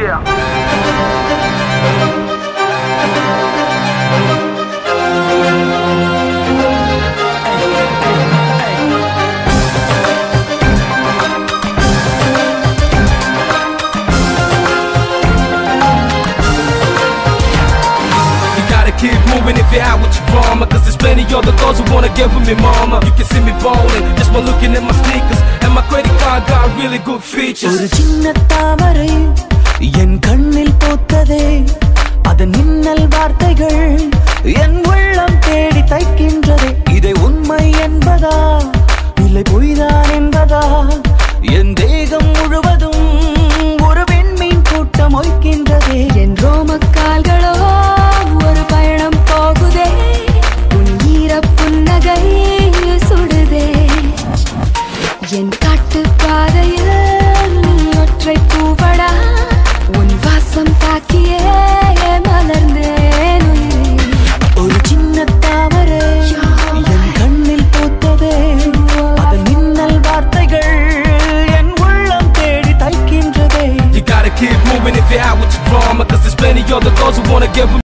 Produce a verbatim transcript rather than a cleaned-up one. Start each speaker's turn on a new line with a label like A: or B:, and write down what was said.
A: Yeah.
B: Keep moving if you're out with your drama, cause there's plenty other girls who wanna get with me, mama. You can see me ballin', just by looking at my sneakers, and my credit card got really good features.
C: ஒரு சின்ன தாமரை என் கண்ணில் பூத்ததே, அதன் மின்னல் வார்த்தைகள் என் உள்ளம் தேடி தைக்கின்றதே. இதை உண்மை என்பதா இல்லை பொய்தான் என்பதா, என் தேகம் முழுவதும் ஒரு விண்மீன் கூட்டம் ஒய்க்கின்றதே. என் ரோமக்கால்களோ ஒரு பயணம் போகுதே, உன் ஈர புன்னகை சுடுதே. என் காட்டு பாதையில் நீ ஒற்றை பூவடா, உன் வாசம் தாக்கியே மலர்ந்தேன் உயிரே. ஒரு சின்ன தாமரை என் கண்ணில் பூத்ததே, அதன் மின்னல் வார்த்தைகள் என் உள்ளம் தேடி தைக்கின்றதே.
B: You gotta keep moving if you're out with your drama, cause there's plenty other girls who wanna get with me.